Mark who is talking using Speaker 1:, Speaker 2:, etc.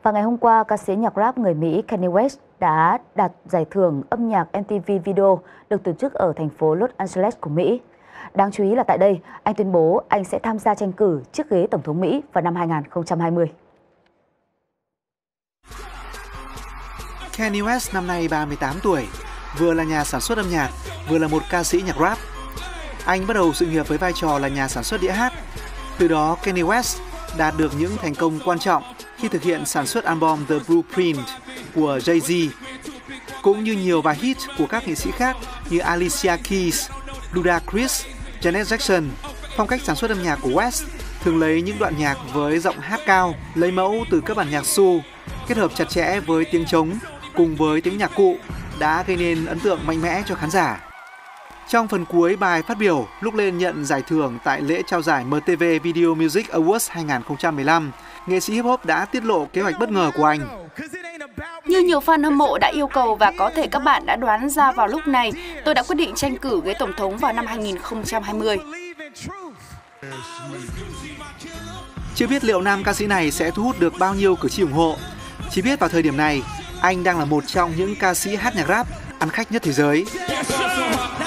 Speaker 1: Và ngày hôm qua, ca sĩ nhạc rap người Mỹ Kanye West đã đạt giải thưởng âm nhạc MTV Video được tổ chức ở thành phố Los Angeles của Mỹ. Đáng chú ý là tại đây, anh tuyên bố anh sẽ tham gia tranh cử chiếc ghế Tổng thống Mỹ vào năm 2020.
Speaker 2: Kanye West năm nay 38 tuổi, vừa là nhà sản xuất âm nhạc, vừa là một ca sĩ nhạc rap. Anh bắt đầu sự nghiệp với vai trò là nhà sản xuất đĩa hát. Từ đó, Kanye West đạt được những thành công quan trọng khi thực hiện sản xuất album The Blueprint của Jay-Z, cũng như nhiều bài hit của các nghệ sĩ khác như Alicia Keys, Ludacris, Janet Jackson. Phong cách sản xuất âm nhạc của West thường lấy những đoạn nhạc với giọng hát cao, lấy mẫu từ các bản nhạc soul, kết hợp chặt chẽ với tiếng trống cùng với tiếng nhạc cụ đã gây nên ấn tượng mạnh mẽ cho khán giả. Trong phần cuối bài phát biểu lúc lên nhận giải thưởng tại lễ trao giải MTV Video Music Awards 2015, nghệ sĩ hip hop đã tiết lộ kế hoạch bất ngờ của anh.
Speaker 3: Như nhiều fan hâm mộ đã yêu cầu và có thể các bạn đã đoán ra vào lúc này, tôi đã quyết định tranh cử ghế tổng thống vào năm 2020.
Speaker 2: Chưa biết liệu nam ca sĩ này sẽ thu hút được bao nhiêu cử tri ủng hộ. Chỉ biết vào thời điểm này, anh đang là một trong những ca sĩ hát nhạc rap ăn khách nhất thế giới.